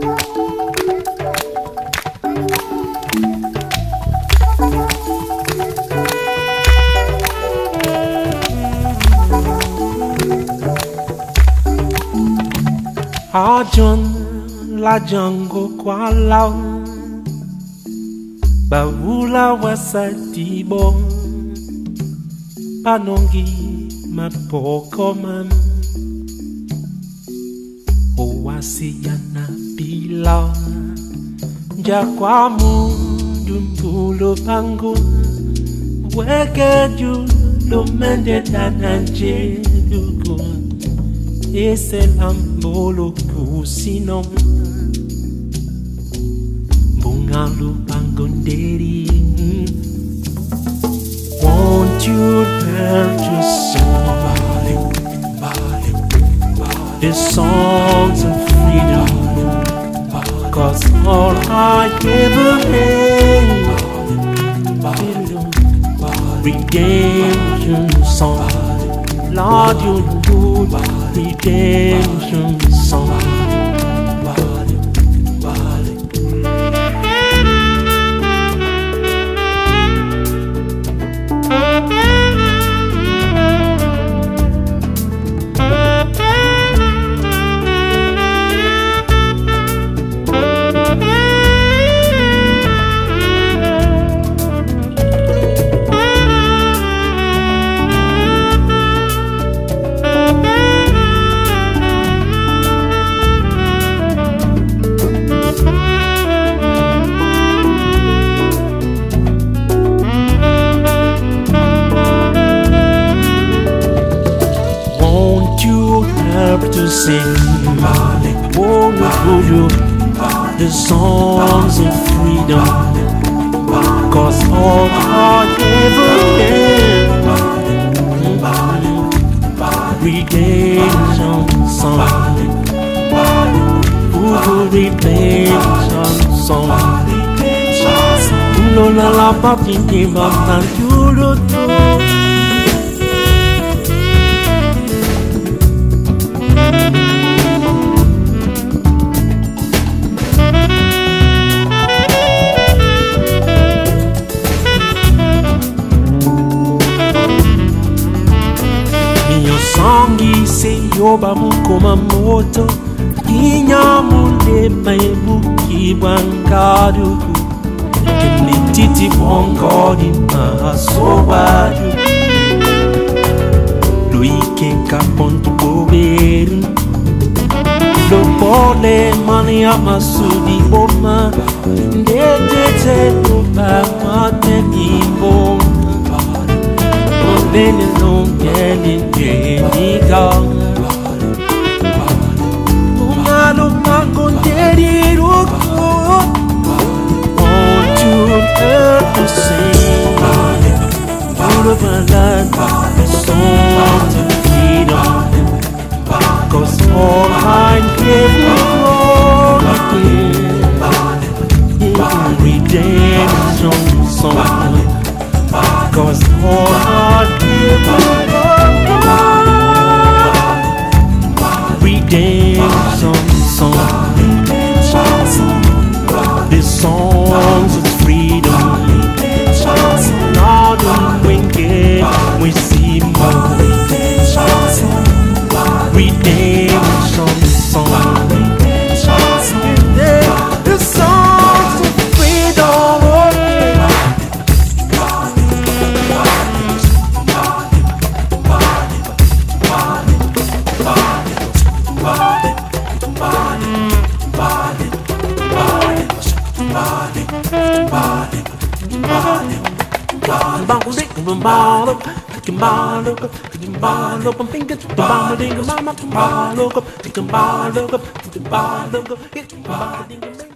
Ajon la jango kwa lao Bawula wasati bon Panongi mapoko man Owasi yana bila Jakwa mundu mpulo pangu Weke julo mende dananje lugu Ese lambolo pusinom Bungalu pangonderi Won't you dare to sing the songs of freedom Cause all I ever had Redemption song Lord, you good redemption song. To sing, won't you the songs of freedom? Cause all I ever had redemption song, redemption song. Non la partie qui va tout le temps. Songi se yoba mukoma moto Inyamunde maibuki bankadu Kenititi bongodi masobadu Luike kapontu boberu Lo pole mani amasudi boma Ndete lupa mate ni boma Bene non viene Una luma con te ruko Won't you dare to sing All of my life the songs of freedom Cause all I give redemption song Cause all I give redemption song The songs of freedom Lord, we see more redemption song The songs of freedom Bye.